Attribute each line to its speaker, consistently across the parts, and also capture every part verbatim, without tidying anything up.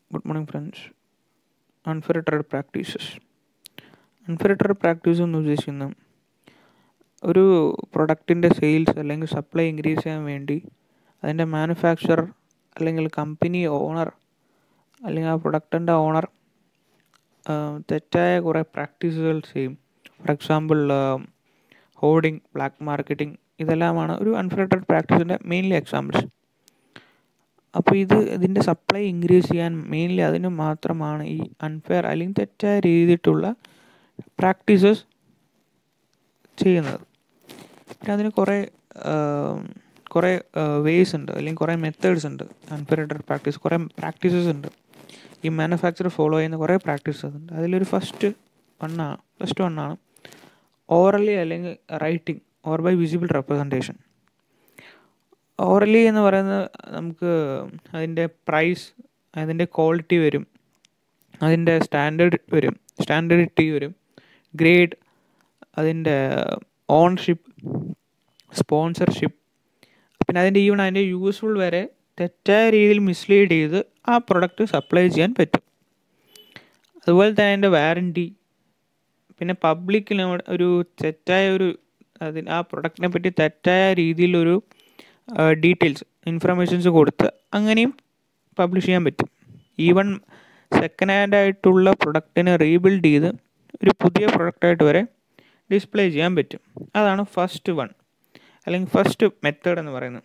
Speaker 1: Good morning, friends. Unfair trade practices. Unfair trade practice എന്ന് ഉദ്ദേശിക്കുന്നത് ഒരു പ്രൊഡക്റ്റിൻ്റെ സെയിൽസ് അല്ലെങ്കിൽ സപ്ലൈ ഇൻക്രീസ് ചെയ്യാൻ വേണ്ടി അതിൻ്റെ മാനുഫാക്ചറർ അല്ലെങ്കിൽ കമ്പനി ഓണർ അല്ലെങ്കിൽ ആ പ്രൊഡക്റ്റിൻ്റെ ഓണർ തെറ്റായ കുറേ പ്രാക്ടീസുകൾ ചെയ്യും. For example hoarding, black marketing, ഇതെല്ലാമാണ് ഒരു അൺഫെയർ ട്രേഡ് പ്രാക്ടീസിൻ്റെ മെയിൻലി എക്സാമ്പിൾസ്. അപ്പോൾ ഇത് ഇതിൻ്റെ സപ്ലൈ ഇൻക്രീസ് ചെയ്യാൻ മെയിൻലി അതിന് മാത്രമാണ് ഈ അൺഫെയർ അല്ലെങ്കിൽ തെറ്റായ രീതിയിലുള്ള പ്രാക്ടീസസ് ചെയ്യുന്നത്. പിന്നെ അതിന് കുറേ കുറേ വേസ് ഉണ്ട് അല്ലെങ്കിൽ കുറേ മെത്തേഡ്സ് ഉണ്ട്. അൺഫെയർ ട്രേഡ് പ്രാക്ടീസ് കുറേ പ്രാക്ടീസസ് ഉണ്ട്. ഈ മാനുഫാക്ചർ ഫോളോ ചെയ്യുന്ന കുറേ പ്രാക്ടീസസ് ഉണ്ട്. അതിലൊരു ഫസ്റ്റ് വണ്ണാണ് ഫസ്റ്റ് വണ്ണാണ് ഓറലി അല്ലെങ്കിൽ writing or by visible representation. Orally എന്ന് പറയുന്നത് നമുക്ക് അതിൻ്റെ പ്രൈസ്, അതിൻ്റെ ക്വാളിറ്റി വരും, അതിൻ്റെ സ്റ്റാൻഡേർഡ് വരും, സ്റ്റാൻഡേർഡിറ്റി വരും, ഗ്രേഡ്, അതിൻ്റെ ഓൺഷിപ്പ്, സ്പോൺസർഷിപ്പ്, പിന്നെ അതിൻ്റെ ഈവൺ അതിൻ്റെ യൂസ്ഫുൾ വരെ തെറ്റായ രീതിയിൽ മിസ്ലീഡ് ചെയ്ത് ആ പ്രൊഡക്റ്റ് സപ്ലൈ ചെയ്യാൻ പറ്റും. അതുപോലെ തന്നെ അതിൻ്റെ വാറൻറ്റി, പിന്നെ പബ്ലിക്കിന് ഒരു തെറ്റായ ഒരു അതിന് ആ പ്രൊഡക്റ്റിനെ പറ്റി തെറ്റായ രീതിയിലൊരു ഡീറ്റെയിൽസ് ഇൻഫർമേഷൻസ് കൊടുത്ത് അങ്ങനെയും പബ്ലിഷ് ചെയ്യാൻ പറ്റും. ഈവൺ സെക്കൻഡ് ഹാൻഡ് ആയിട്ടുള്ള പ്രൊഡക്റ്റിനെ റീബിൽഡ് ചെയ്ത് ഒരു പുതിയ പ്രൊഡക്റ്റായിട്ട് വരെ ഡിസ്പ്ലേ ചെയ്യാൻ പറ്റും. അതാണ് ഫസ്റ്റ് വൺ അല്ലെങ്കിൽ ഫസ്റ്റ് മെത്തേഡ് എന്ന് പറയുന്നത്.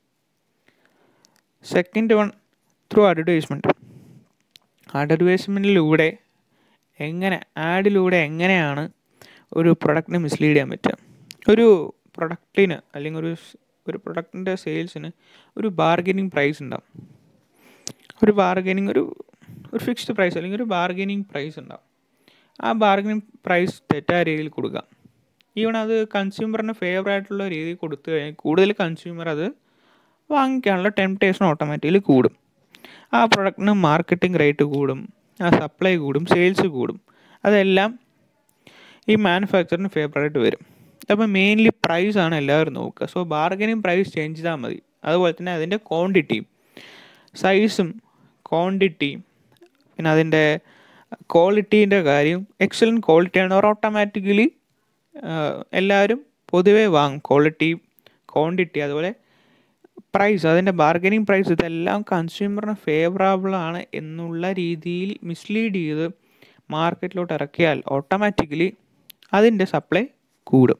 Speaker 1: Second one through advertisement. അഡ്വർടൈസ്മെൻറ്റിലൂടെ എങ്ങനെ ആഡിലൂടെ എങ്ങനെയാണ് ഒരു പ്രൊഡക്റ്റിനെ മിസ്ലീഡ് ചെയ്യാൻ പറ്റുക. ഒരു പ്രൊഡക്റ്റിന് അല്ലെങ്കിൽ ഒരു ഒരു പ്രൊഡക്റ്റിൻ്റെ സെയിൽസിന് ഒരു ബാർഗനിങ് പ്രൈസ് ഉണ്ടാവും. ഒരു ബാർഗനിങ് ഒരു ഒരു ഫിക്സ്ഡ് പ്രൈസ് അല്ലെങ്കിൽ ഒരു ബാർഗനിങ് പ്രൈസ് ഉണ്ടാവും. ആ ബാർഗനിങ് പ്രൈസ് തെറ്റായ രീതിയിൽ കൊടുക്കുക. ഈവൺ അത് കൺസ്യൂമറിന് ഫേവർ ആയിട്ടുള്ള രീതിയിൽ കൊടുത്തു കഴിഞ്ഞാൽ കൂടുതൽ കൺസ്യൂമർ അത് വാങ്ങിക്കാനുള്ള ടെംപ്ടേഷൻ ഓട്ടോമാറ്റിക്കലി കൂടും. ആ പ്രൊഡക്റ്റിന് മാർക്കറ്റിംഗ് റേറ്റ് കൂടും, ആ സപ്ലൈ കൂടും, സെയിൽസ് കൂടും. അതെല്ലാം ഈ മാനുഫാക്ചറിന് ഫേവറായിട്ട് വരും. അപ്പോൾ മെയിൻലി പ്രൈസാണ് എല്ലാവരും നോക്കുക. സോ ബാർഗനിങ് പ്രൈസ് ചേഞ്ച് ചെയ്താൽ മതി. അതുപോലെ തന്നെ അതിൻ്റെ ക്വാണ്ടിറ്റിയും സൈസും ക്വാണ്ടിറ്റിയും പിന്നെ അതിൻ്റെ ക്വാളിറ്റീൻ്റെ കാര്യം എക്സലൻറ്റ് ക്വാളിറ്റിയാണ്. അവർ ഓട്ടോമാറ്റിക്കലി എല്ലാവരും പൊതുവേ വാങ്ങും. ക്വാളിറ്റി, ക്വാണ്ടിറ്റി, അതുപോലെ പ്രൈസ്, അതിൻ്റെ ബാർഗനിങ് പ്രൈസ്, ഇതെല്ലാം കൺസ്യൂമറിന് ഫേവറബിളാണ് എന്നുള്ള രീതിയിൽ മിസ്ലീഡ് ചെയ്ത് മാർക്കറ്റിലോട്ട് ഇറക്കിയാൽ ഓട്ടോമാറ്റിക്കലി അതിൻ്റെ സപ്ലൈ കൂടും.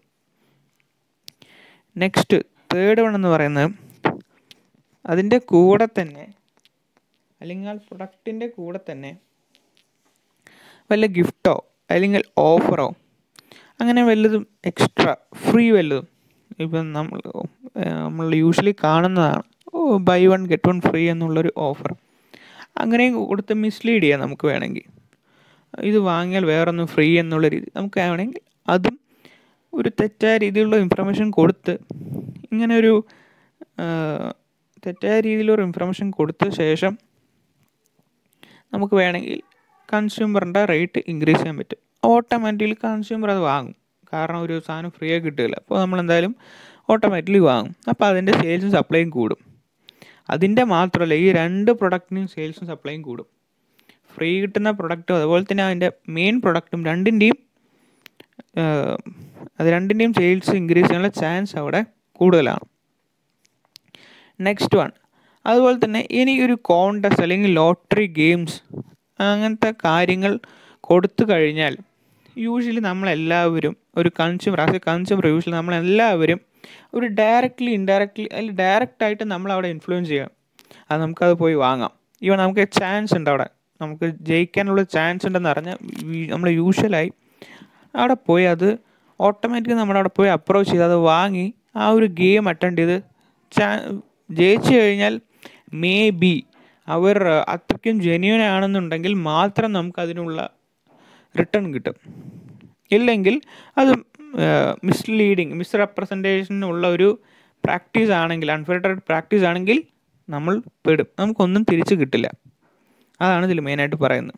Speaker 1: നെക്സ്റ്റ് തേർഡ് വൺ എന്ന് പറയുന്നത് അതിൻ്റെ കൂടെ തന്നെ അല്ലെങ്കിൽ ആ പ്രൊഡക്റ്റിൻ്റെ കൂടെ തന്നെ വല്ല ഗിഫ്റ്റോ അല്ലെങ്കിൽ ഓഫറോ അങ്ങനെ വല്ലതും എക്സ്ട്രാ ഫ്രീ വല്ലതും ഇപ്പം നമ്മൾ നമ്മൾ യൂഷ്വലി കാണുന്നതാണ് buy one get one free എന്നുള്ളൊരു ഓഫർ. അങ്ങനെയും കൊടുത്ത് മിസ്ലീഡ് ചെയ്യാം. നമുക്ക് വേണമെങ്കിൽ ഇത് വാങ്ങിയാൽ വേറൊന്നും ഫ്രീ എന്നുള്ള രീതി നമുക്ക് വേണമെങ്കിൽ അതും ഒരു തെറ്റായ രീതിയിലുള്ള ഇൻഫർമേഷൻ കൊടുത്ത് ഇങ്ങനെ ഒരു തെറ്റായ രീതിയിലൊരു ഇൻഫർമേഷൻ കൊടുത്ത ശേഷം നമുക്ക് വേണമെങ്കിൽ കൺസ്യൂമറിൻ്റെ റേറ്റ് ഇൻക്രീസ് ചെയ്യാൻ പറ്റും. ഓട്ടോമാറ്റിക്കലി കൺസ്യൂമർ അത് വാങ്ങും. കാരണം ഒരു സാധനം ഫ്രീ ആയി കിട്ടില്ല. അപ്പോൾ നമ്മളെന്തായാലും ഓട്ടോമാറ്റിക്കലി വാങ്ങും. അപ്പോൾ അതിൻ്റെ സെയിൽസും സപ്ലൈയും കൂടും. അതിൻ്റെ മാത്രമല്ല ഈ രണ്ട് പ്രൊഡക്റ്റിനും സെയിൽസും സപ്ലൈയും കൂടും. ഫ്രീ കിട്ടുന്ന പ്രൊഡക്റ്റും അതുപോലെ തന്നെ അതിൻ്റെ മെയിൻ പ്രൊഡക്റ്റും രണ്ടിൻ്റെയും അത് രണ്ടിൻ്റെയും സെയിൽസ് ഇൻക്രീസ് ചെയ്യാനുള്ള ചാൻസ് അവിടെ കൂടുതലാണ്. നെക്സ്റ്റ് വൺ അതുപോലെ തന്നെ ഇനി ഒരു കോൺടെസ്റ്റ് അല്ലെങ്കിൽ ലോട്ടറി ഗെയിംസ് അങ്ങനത്തെ കാര്യങ്ങൾ കൊടുത്തു കഴിഞ്ഞാൽ യൂഷ്വലി നമ്മളെല്ലാവരും ഒരു consumer as a consumer usually നമ്മളെല്ലാവരും ഒരു ഡയറക്റ്റ്ലി ഇൻഡയറക്റ്റ്ലി അല്ലെങ്കിൽ ഡയറക്റ്റായിട്ട് നമ്മളവിടെ ഇൻഫ്ലുവൻസ് ചെയ്യാം. അത് നമുക്കത് പോയി വാങ്ങാം. ഈവൻ നമുക്ക് ചാൻസ് ഉണ്ട് അവിടെ, നമുക്ക് ജയിക്കാനുള്ള ചാൻസ് ഉണ്ടെന്ന് അറിഞ്ഞാൽ നമ്മൾ യൂഷ്വലായി അവിടെ പോയി അത് ഓട്ടോമാറ്റിക്കലി നമ്മളവിടെ പോയി അപ്രോച്ച് ചെയ്ത് അത് വാങ്ങി ആ ഒരു ഗെയിം അറ്റൻഡ് ചെയ്ത് ചാ ജയിച്ചു കഴിഞ്ഞാൽ മേ ബി അവർ അത്രയ്ക്കും ജെന്യൂൻ ആണെന്നുണ്ടെങ്കിൽ മാത്രം നമുക്കതിനുള്ള റിട്ടേൺ കിട്ടും. ഇല്ലെങ്കിൽ അത് മിസ്ലീഡിങ് മിസ്റെപ്രസെൻറ്റേഷനുള്ള ഒരു പ്രാക്ടീസ് ആണെങ്കിൽ, അൺഫെയർ ട്രേഡ് പ്രാക്ടീസ് ആണെങ്കിൽ നമ്മൾ പെടും. നമുക്കൊന്നും തിരിച്ച് കിട്ടില്ല. അതാണ് ഇതിൽ മെയിനായിട്ട് പറയുന്നത്.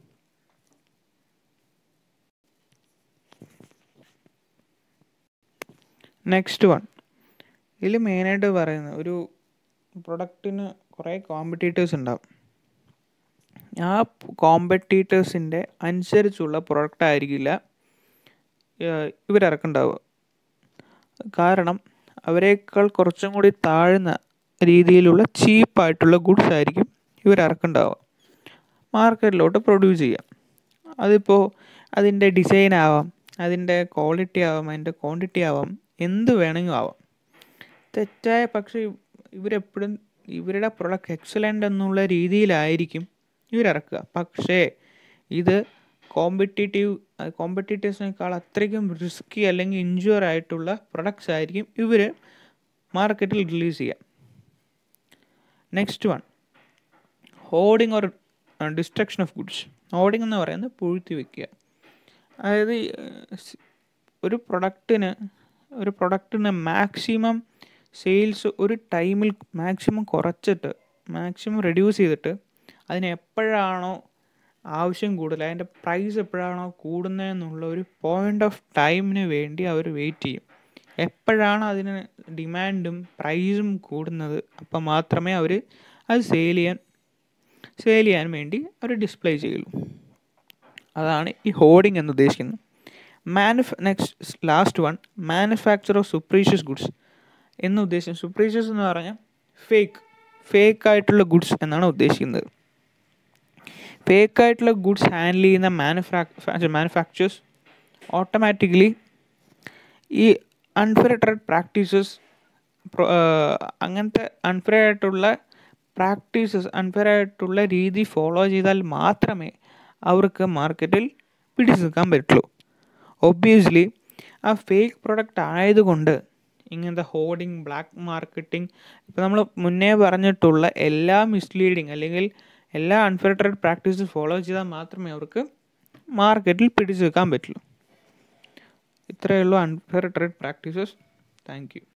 Speaker 1: നെക്സ്റ്റ് വൺ ഇതിൽ മെയിനായിട്ട് പറയുന്നത് ഒരു പ്രൊഡക്റ്റിന് കുറേ കോമ്പറ്റീറ്റേഴ്സ് ഉണ്ടാവും. ആ കോമ്പറ്റീറ്റേഴ്സിൻ്റെ അനുസരിച്ചുള്ള പ്രൊഡക്റ്റ് ആയിരിക്കില്ല ഇവരിറക്കുണ്ടാവുക. കാരണം അവരേക്കാൾ കുറച്ചും കൂടി താഴ്ന്ന രീതിയിലുള്ള ചീപ്പായിട്ടുള്ള ഗുഡ്സ് ആയിരിക്കും ഇവരിറക്കുണ്ടാവുക, മാർക്കറ്റിലോട്ട് പ്രൊഡ്യൂസ് ചെയ്യാം. അതിപ്പോൾ അതിൻ്റെ ഡിസൈൻ ആവാം, അതിൻ്റെ ക്വാളിറ്റി ആവാം, അതിൻ്റെ ക്വാണ്ടിറ്റി ആവാം, എന്ത് വേണമെങ്കിലും ആവാം. തെറ്റായ പക്ഷേ ഇവരെപ്പോഴും ഇവരുടെ പ്രൊഡക്റ്റ് എക്സലൻ്റ് എന്നുള്ള രീതിയിലായിരിക്കും ഇവരിറക്കുക. പക്ഷേ ഇത് കോമ്പറ്റീറ്റീവ് കോമ്പറ്റീറ്റേഴ്സിനേക്കാൾ അത്രയ്ക്കും റിസ്കി അല്ലെങ്കിൽ ഇൻജുർ ആയിട്ടുള്ള പ്രൊഡക്ട്സ് ആയിരിക്കും ഇവർ മാർക്കറ്റിൽ റിലീസ് ചെയ്യുക. Next one, hoarding or destruction of goods. Hoarding എന്ന് പറയുന്നത് പൂഴ്ത്തി വയ്ക്കുക. അതായത് ഒരു പ്രൊഡക്റ്റിന് ഒരു പ്രൊഡക്റ്റിന് മാക്സിമം സെയിൽസ് ഒരു ടൈമിൽ മാക്സിമം കുറച്ചിട്ട് മാക്സിമം റെഡ്യൂസ് ചെയ്തിട്ട് അതിന് എപ്പോഴാണോ ആവശ്യം കൂടുതൽ, അതിൻ്റെ പ്രൈസ് എപ്പോഴാണോ കൂടുന്നതെന്നുള്ള ഒരു പോയിൻ്റ് ഓഫ് ടൈമിന് വേണ്ടി അവർ വെയിറ്റ് ചെയ്യും. എപ്പോഴാണ് അതിന് ഡിമാൻഡും പ്രൈസും കൂടുന്നത് അപ്പം മാത്രമേ അവർ അത് സെയിൽ ചെയ്യാൻ സെയിൽ ചെയ്യാൻ വേണ്ടി അവർ ഡിസ്പ്ലേ ചെയ്യുള്ളൂ. അതാണ് ഈ ഹോർഡിങ് എന്ന് ഉദ്ദേശിക്കുന്നത്. മാനുഫ next last one, manufacture of suspicious goods എന്ന് ഉദ്ദേശിക്കുന്നത്. സുപ്രീഷ്യസ് എന്ന് പറഞ്ഞാൽ ഫേക്ക് ഫേക്ക് ആയിട്ടുള്ള ഗുഡ്സ് എന്നാണ് ഉദ്ദേശിക്കുന്നത്. ഫേക്കായിട്ടുള്ള ഗുഡ്സ് ഹാൻഡിൽ ചെയ്യുന്ന മാനുഫാക്ചർ മാനുഫാക്ചേഴ്സ് ഓട്ടോമാറ്റിക്കലി ഈ അൺഫെയർ ട്രേഡ് പ്രാക്ടീസസ് അങ്ങനത്തെ അൺഫെയർ ആയിട്ടുള്ള പ്രാക്ടീസസ് അൺഫെയർ ആയിട്ടുള്ള രീതി ഫോളോ ചെയ്താൽ മാത്രമേ അവർക്ക് മാർക്കറ്റിൽ പിടിച്ചു നിൽക്കാൻ പറ്റുള്ളൂ. ഒബ്വിയസ്ലി ആ ഫേക്ക് പ്രൊഡക്റ്റ് ആയതുകൊണ്ട് ഇങ്ങനത്തെ ഹോർഡിങ്, ബ്ലാക്ക് മാർക്കറ്റിംഗ്, ഇപ്പോൾ നമ്മൾ മുന്നേ പറഞ്ഞിട്ടുള്ള എല്ലാ മിസ്ലീഡിങ് അല്ലെങ്കിൽ എല്ലാ അൺഫെയർ ട്രേഡ് പ്രാക്ടീസ് ഫോളോ ചെയ്താൽ മാത്രമേ അവർക്ക് മാർക്കറ്റിൽ പിടിച്ചു നിൽക്കാൻ പറ്റുള്ളൂ. ഇത്രയേ ഉള്ളൂ unfair trade practices. Thank U.